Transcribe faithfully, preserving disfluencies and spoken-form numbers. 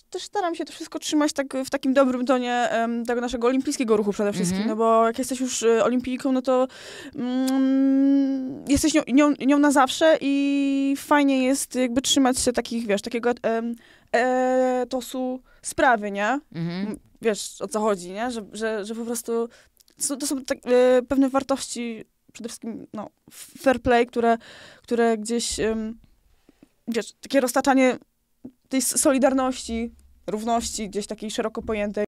też staram się to wszystko trzymać tak w takim dobrym tonie um, tego naszego olimpijskiego ruchu przede wszystkim, mm-hmm. no bo jak jesteś już y, olimpijką, no to mm, jesteś nią, nią, nią na zawsze i fajnie jest jakby trzymać się takich, wiesz, takiego um, etosu sprawy, nie? Mm-hmm. Wiesz, o co chodzi, nie? Że, że, że po prostu to, to są tak, y, pewne wartości, przede wszystkim no, fair play, które, które gdzieś, um, wiesz, takie roztaczanie tej solidarności, równości, gdzieś takiej szeroko pojętej.